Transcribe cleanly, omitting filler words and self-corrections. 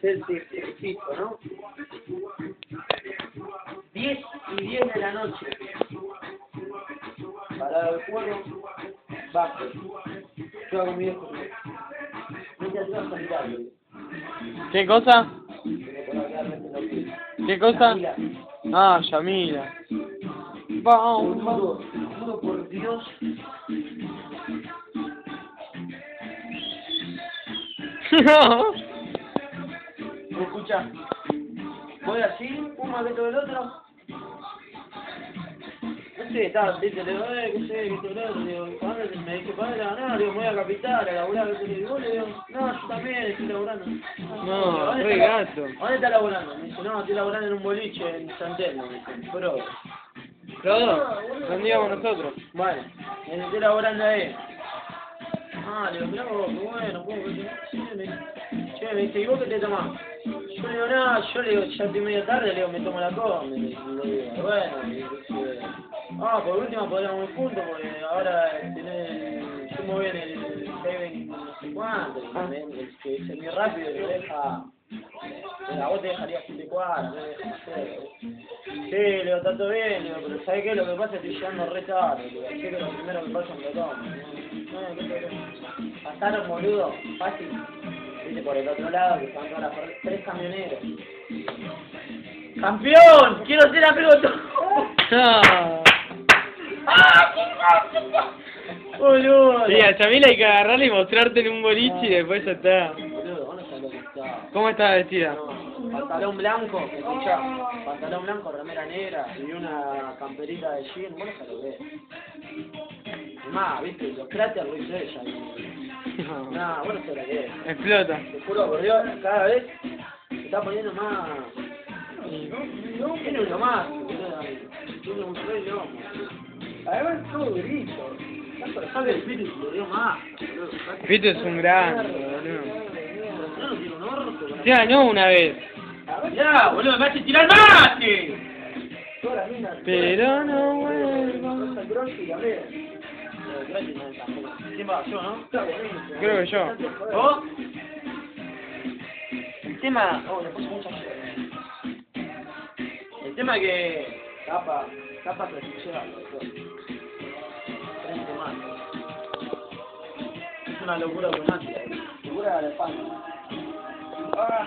fijo, ¿no? 10 y 10 de la noche. Para el juego, bajo. Yo hago mi viejo. No te ayudas a mirarlo. ¿Qué cosa? ¿Qué cosa? Mira, Ah, Yamila. juro por Dios. No. ¿Me escuchas? Voy así, un maqueto del otro. No sé, estaba, dice, le digo, qué sé, que esto, lo otro, le digo, padre, me dice, padre, no, le digo, me voy a Capital, a laburar, le digo, no, yo también estoy laburando. No, ¿Dónde re está gato. ¿Dónde está laburando? Me dice, no, estoy laburando en un boliche en San Telmo, me dice, pero, Los dos. ¿Dónde íbamos nosotros? bueno, me estoy laburando ahí. Le digo, mirá vos, qué bueno, che, me dice, ¿y vos qué te tomás? Yo le digo, no, yo le digo, ya estoy medio tarde, le digo, me tomo la combi, le digo, bueno, y dice, por último podríamos ir juntos, porque ahora yo me voy en el Seven no sé cuánto, el que es muy rápido, que deja, a vos te dejaría 7 cuadras, no sé. Sí, le digo, está todo bien, le digo, pero ¿sabés qué? Lo que pasa es que estoy llegando re tarde, le digo, así que lo primero que pasa me lo tomo. ¿Qué te pasaron, boludo? Fácil. Viste, por el otro lado, que estaban todas las 3 camioneros. ¡Campeón! ¡Quiero ser amigo tuyo! No. ¡Boludo! Sí, a Yamila hay que agarrarla y mostrarte en un boliche y después ya está. Boludo, vos no sabés lo que está. ¿Cómo estaba vestida? No, pantalón blanco, escuchá, pantalón blanco, remera negra y una camperita de jean, vos no sabés lo que es. Y más, viste, los cráteres lo hizo ella. No, vos no sabés lo que es. Explota. Te juro por Dios, cada vez se está poniendo más. No, tiene uno más, tiene un re lomo. Además es todo grito. ¿Sabes el espíritu? Lo dio más. Pito es un grande, boludo. No, no tiene un orto. Se ganó una vez. Ya, boludo, me hace tirar mate. Pero no vuelvo. ¿Quién va? Yo, ¿no? Creo que yo. ¿Vos? El tema... le puse mucha llave. El tema que... Capa clasificada. 30 más. Es una locura automática. Locura de la espalda.